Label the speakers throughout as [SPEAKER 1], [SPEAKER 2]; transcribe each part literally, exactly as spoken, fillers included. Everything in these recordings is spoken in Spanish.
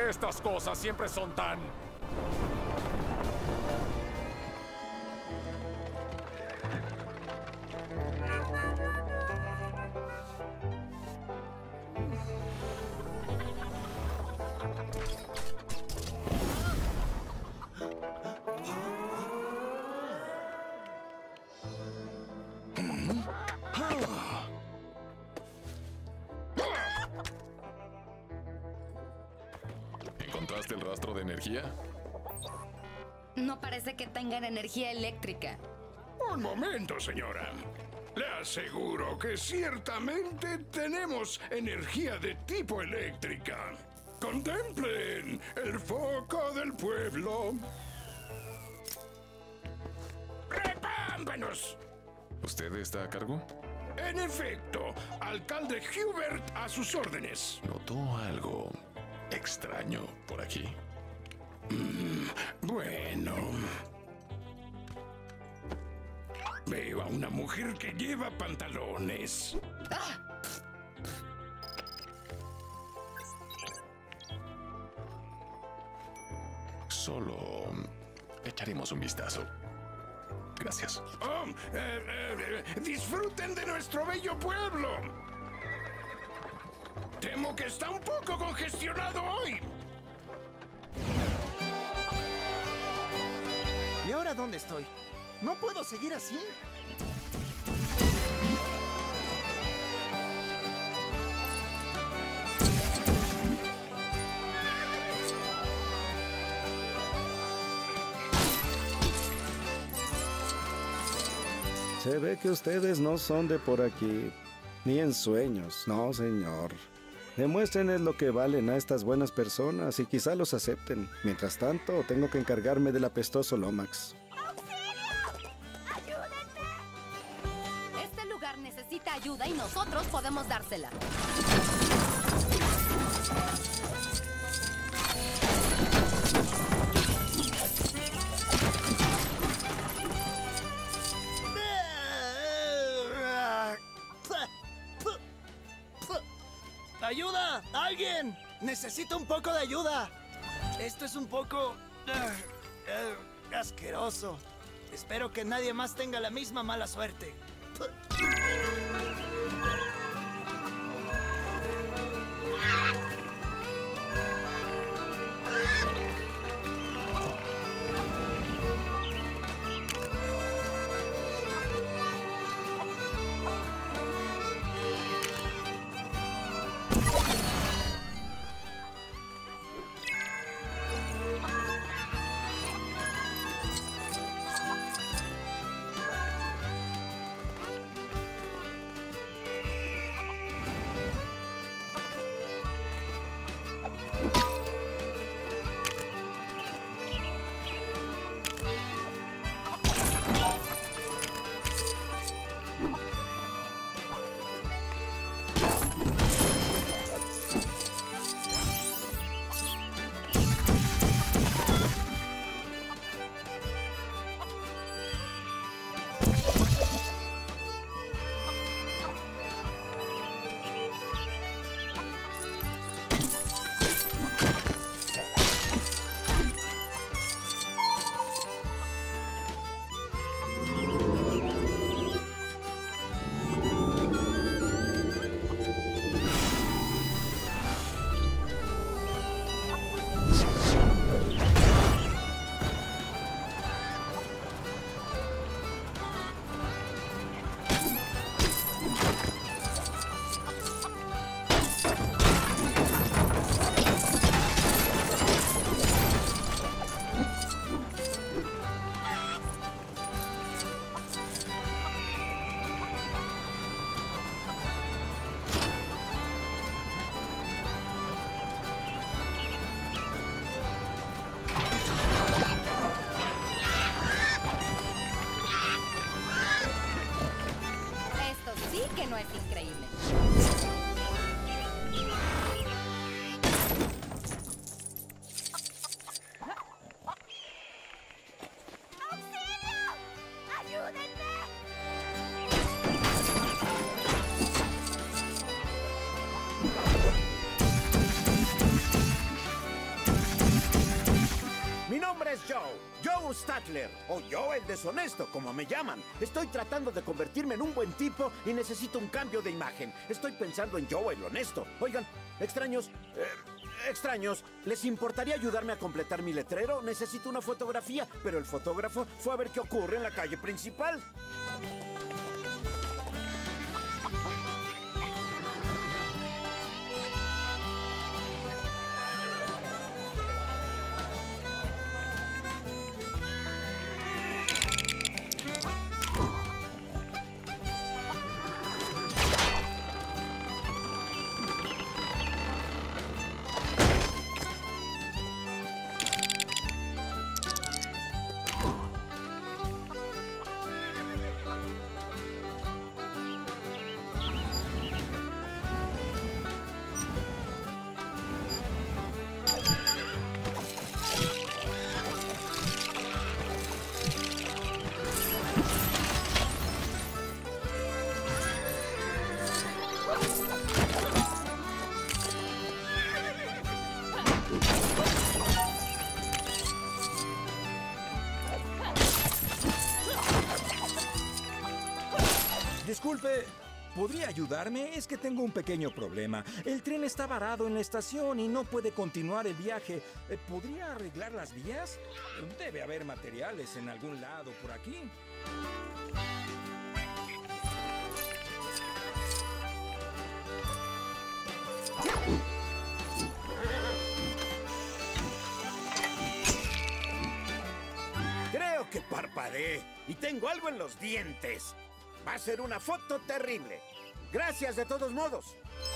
[SPEAKER 1] Estas cosas siempre son tan...
[SPEAKER 2] ¿Encontraste el rastro de energía?
[SPEAKER 3] No parece que tengan energía eléctrica.
[SPEAKER 4] Un momento, señora. Le aseguro que ciertamente tenemos energía de tipo eléctrica. Contemplen el foco del pueblo. ¡Repámpanos!
[SPEAKER 2] ¿Usted está a cargo?
[SPEAKER 4] En efecto, alcalde Hubert a sus órdenes.
[SPEAKER 2] ¿Notó algo extraño por aquí?
[SPEAKER 4] Mm, bueno. Veo a una mujer que lleva pantalones.
[SPEAKER 3] ¡Ah!
[SPEAKER 2] Solo echaremos un vistazo. Gracias.
[SPEAKER 4] Oh, eh, eh, disfruten de nuestro bello pueblo. Temo que está un poco congestionado hoy.
[SPEAKER 5] ¿Y ahora dónde estoy? No puedo seguir así.
[SPEAKER 6] Se ve que ustedes no son de por aquí, ni en sueños, no señor. Demuéstrenles lo que valen a estas buenas personas y quizá los acepten. Mientras tanto, tengo que encargarme del apestoso Lomax.
[SPEAKER 3] ¡Auxilio! ¡Ayúdenme! Este lugar necesita ayuda y nosotros podemos dársela.
[SPEAKER 5] ¡Ayuda! ¡Alguien! ¡Necesito un poco de ayuda! Esto es un poco... uh, uh, asqueroso. Espero que nadie más tenga la misma mala suerte.
[SPEAKER 7] nombre es Joe. Joe Statler. O Joe el deshonesto, como me llaman. Estoy tratando de convertirme en un buen tipo y necesito un cambio de imagen. Estoy pensando en Joe el honesto. Oigan, extraños... Eh, extraños, ¿les importaría ayudarme a completar mi letrero? Necesito una fotografía, pero el fotógrafo fue a ver qué ocurre en la calle principal.
[SPEAKER 8] Disculpe, ¿podría ayudarme? Es que tengo un pequeño problema. El tren está varado en la estación y no puede continuar el viaje. Eh, ¿Podría arreglar las vías? Debe haber materiales en algún lado por aquí.
[SPEAKER 7] Creo que parpadeé y tengo algo en los dientes. Va a ser una foto terrible. Gracias de todos modos.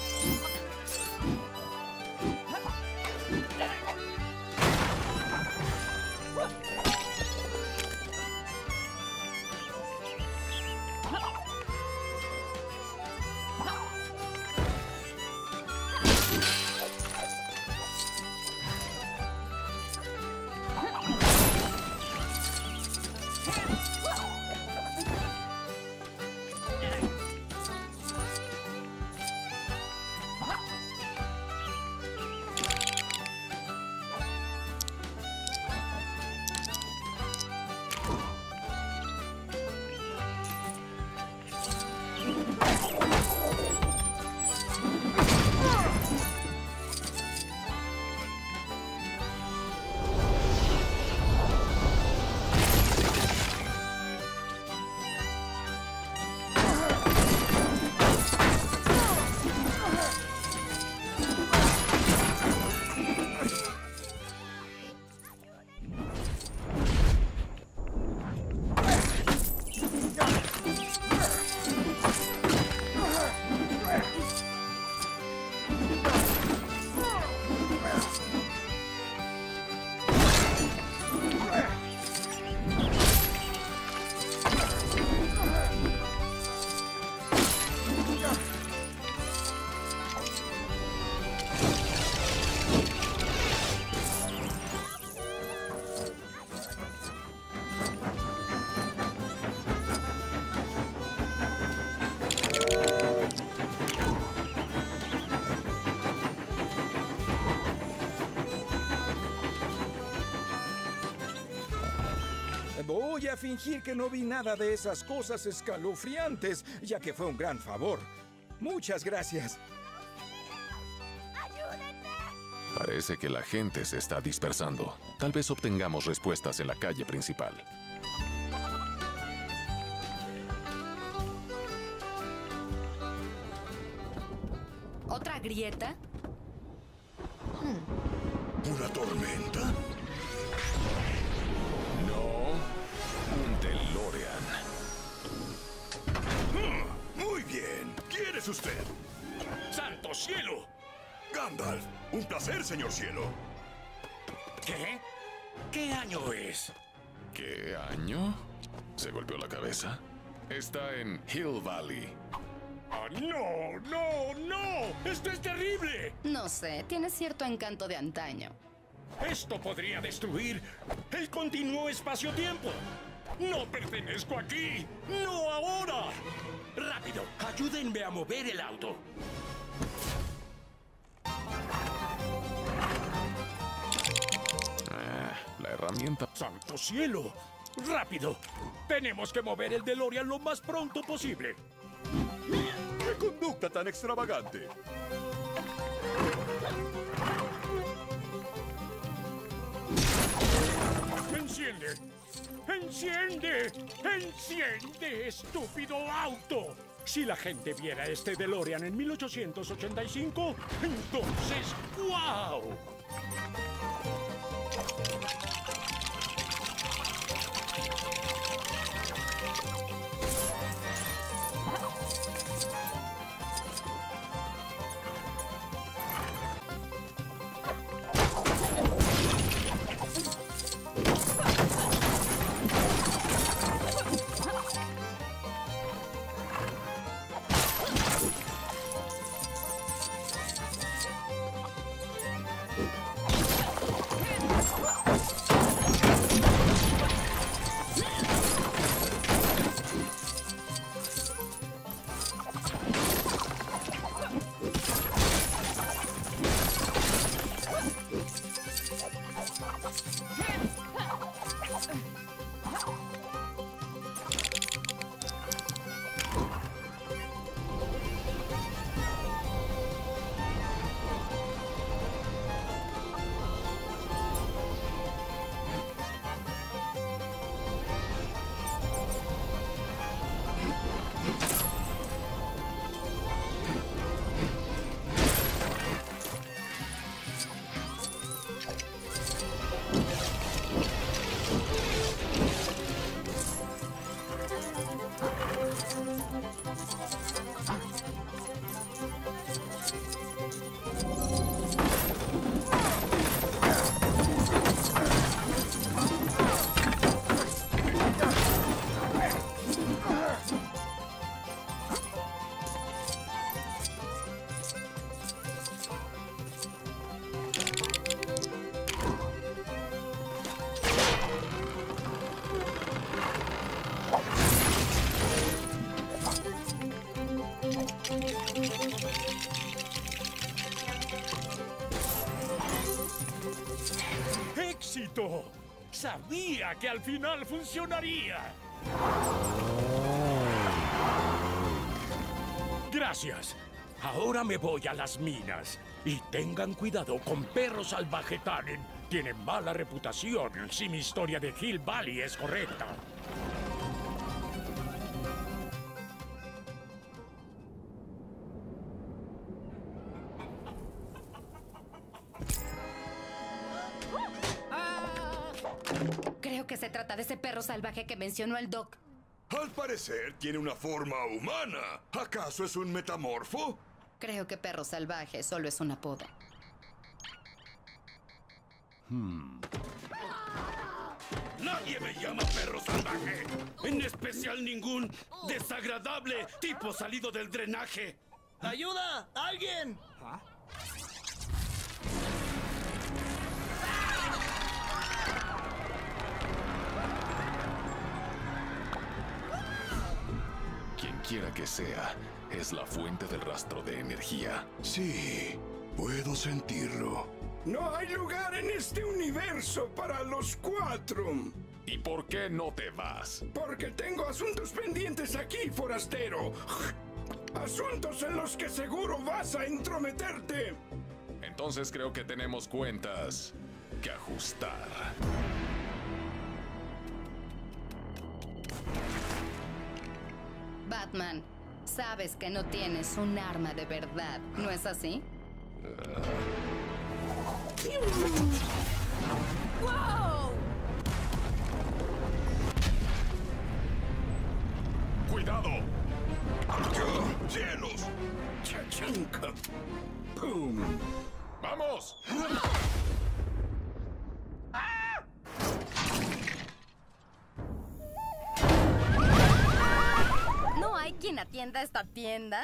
[SPEAKER 8] Voy a fingir que no vi nada de esas cosas escalofriantes, ya que fue un gran favor. Muchas gracias.
[SPEAKER 2] Parece que la gente se está dispersando. Tal vez obtengamos respuestas en la calle principal.
[SPEAKER 3] ¿Otra grieta?
[SPEAKER 4] ¿Una tormenta?
[SPEAKER 2] No, un DeLorean.
[SPEAKER 4] Hmm, muy bien. ¿Quién es usted?
[SPEAKER 1] ¡Santo cielo!
[SPEAKER 4] Gandalf. Un placer, señor cielo.
[SPEAKER 1] ¿Qué? ¿Qué año es?
[SPEAKER 2] ¿Qué año? ¿Se golpeó la cabeza? Está en Hill Valley.
[SPEAKER 1] ¡Ah, no! ¡No! ¡No! ¡Esto es terrible!
[SPEAKER 3] No sé, tiene cierto encanto de antaño.
[SPEAKER 1] Esto podría destruir el continuo espacio-tiempo. ¡No pertenezco aquí! ¡No ahora! ¡Rápido! ¡Ayúdenme a mover el auto!
[SPEAKER 2] Ah, la La herramienta...
[SPEAKER 1] ¡Santo cielo! ¡Rápido! Tenemos que mover el DeLorean lo más pronto posible.
[SPEAKER 9] ¡Qué conducta tan extravagante!
[SPEAKER 1] ¡Enciende! ¡Enciende! ¡Enciende, estúpido auto! Si la gente viera este DeLorean en mil ochocientos ochenta y cinco, entonces ¡wow! ¡Éxito! Sabía que al final funcionaría. Gracias. Ahora me voy a las minas. Y tengan cuidado con Perro Salvaje Tannen. Tienen mala reputación si mi historia de Hill Valley es correcta.
[SPEAKER 3] Creo que se trata de ese perro salvaje que mencionó el Doc.
[SPEAKER 9] Al parecer tiene una forma humana. ¿Acaso es un metamorfo?
[SPEAKER 3] Creo que perro salvaje solo es un apodo.
[SPEAKER 4] Hmm. Nadie me llama perro salvaje. En especial ningún desagradable tipo salido del drenaje.
[SPEAKER 5] ¡Ayuda! ¡Alguien!
[SPEAKER 8] ¿Ah?
[SPEAKER 2] Quien quiera que sea, es la fuente del rastro de energía.
[SPEAKER 9] Sí, puedo sentirlo.
[SPEAKER 4] No hay lugar en este universo para los cuatro.
[SPEAKER 2] ¿Y por qué no te vas?
[SPEAKER 4] Porque tengo asuntos pendientes aquí, forastero. Asuntos en los que seguro vas a entrometerte.
[SPEAKER 2] Entonces creo que tenemos cuentas que ajustar.
[SPEAKER 3] Batman, sabes que no tienes un arma de verdad, ¿no es así?
[SPEAKER 10] ¡Wow!
[SPEAKER 2] ¡Cuidado!
[SPEAKER 4] ¡Cielos! ¡Chachanca! ¡Pum!
[SPEAKER 2] ¡Vamos!
[SPEAKER 3] ¿No hay quien atienda esta tienda?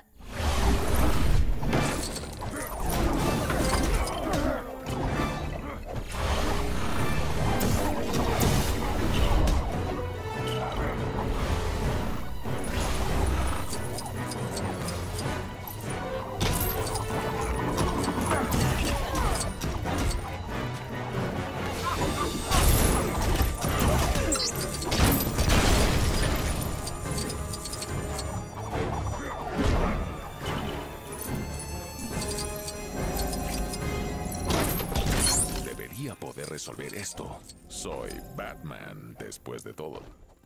[SPEAKER 2] esto. Soy Batman después de todo.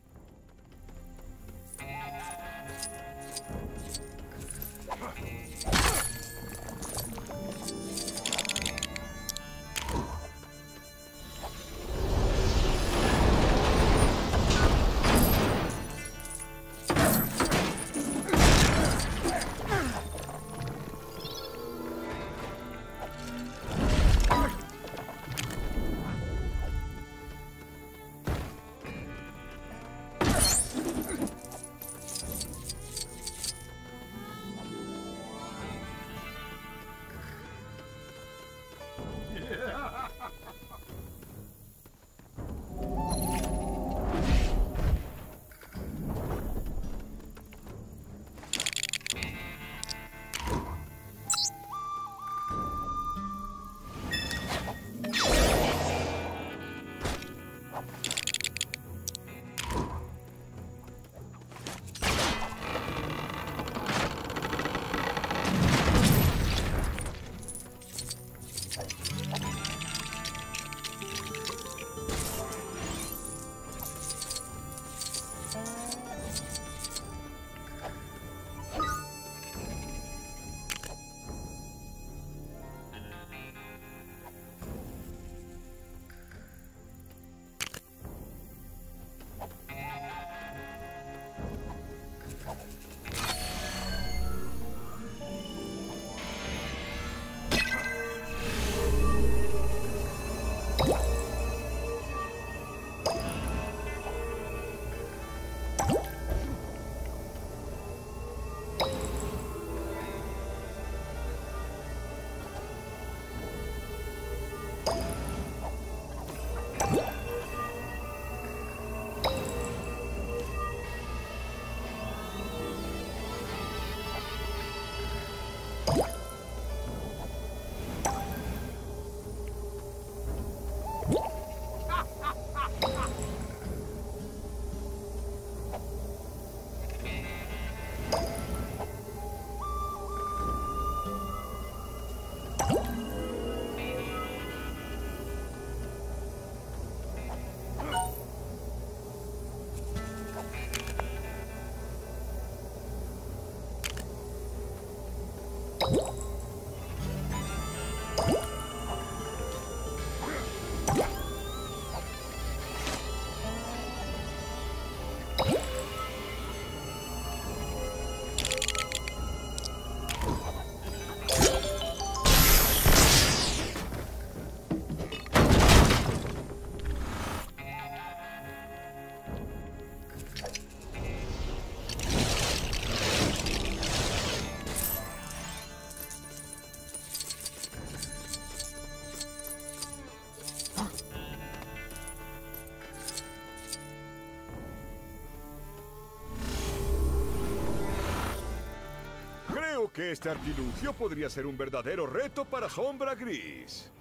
[SPEAKER 9] Que este artilugio podría ser un verdadero reto para Sombra Gris.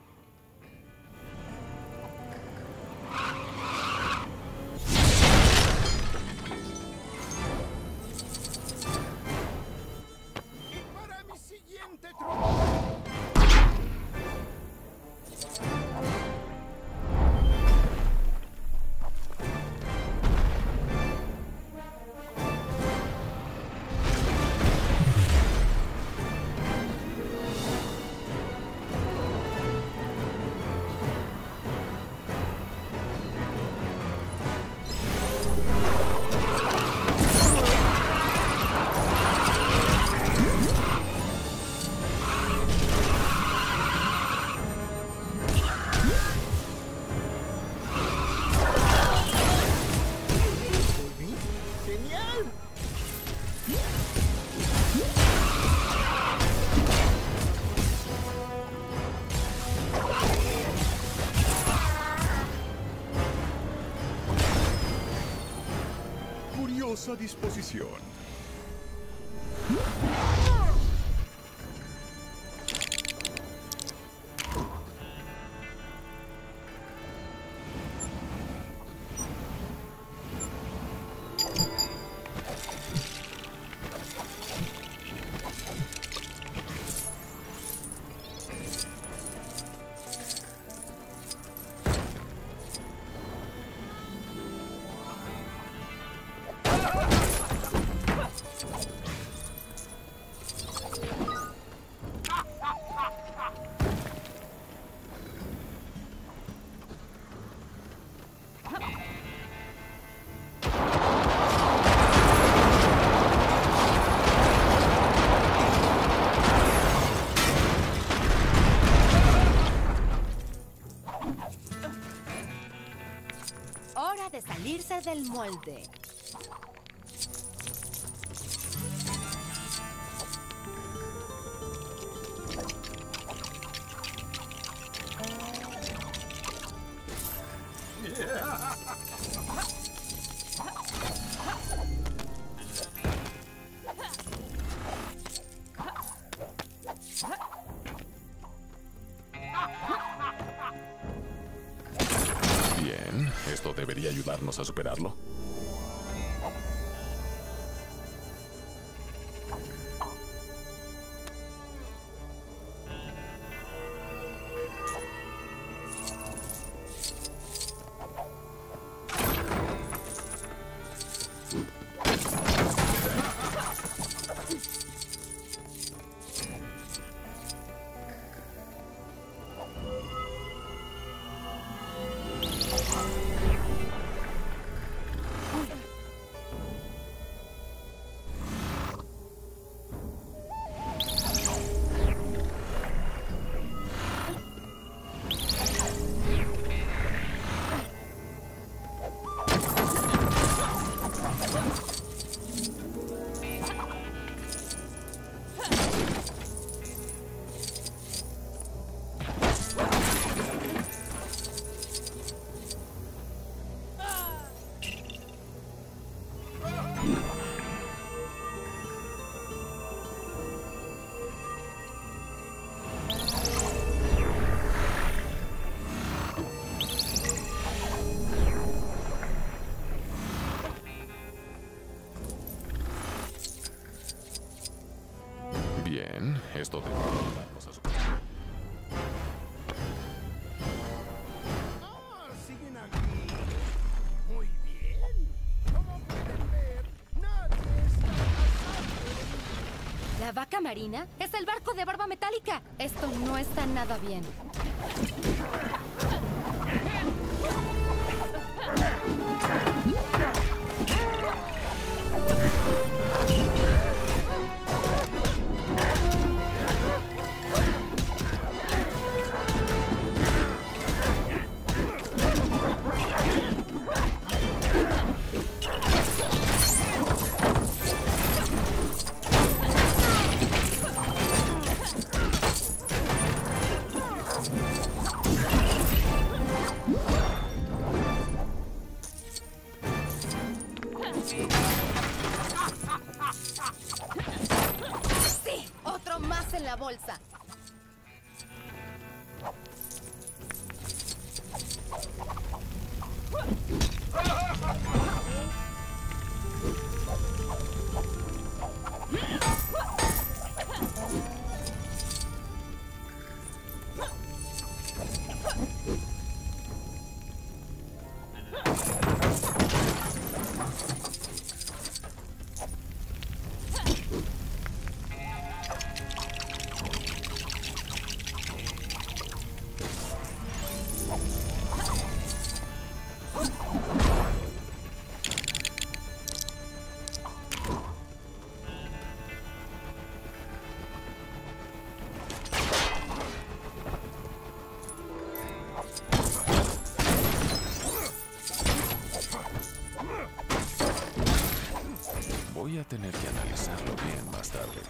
[SPEAKER 4] Y para mi siguiente truco.
[SPEAKER 9] Curiosa disposición.
[SPEAKER 10] Hora de salirse del molde.
[SPEAKER 2] Bien, esto debería ayudarnos a superarlo. Bien, esto debería ayudarnos a superarlo.
[SPEAKER 4] Ah, siguen aquí. Muy bien. Como pueden ver, nadie está pasando.
[SPEAKER 10] ¿La vaca marina? ¡Es el barco de barba metálica! Esto no está nada bien. ¡Sí! ¡Otro más en la bolsa!
[SPEAKER 2] Voy a tener que analizarlo bien más tarde.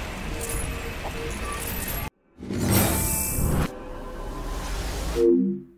[SPEAKER 6] Thank you.